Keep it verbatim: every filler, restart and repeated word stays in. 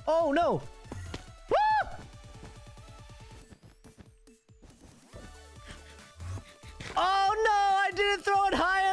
Oh, no. Woo! Oh, no. I didn't throw it high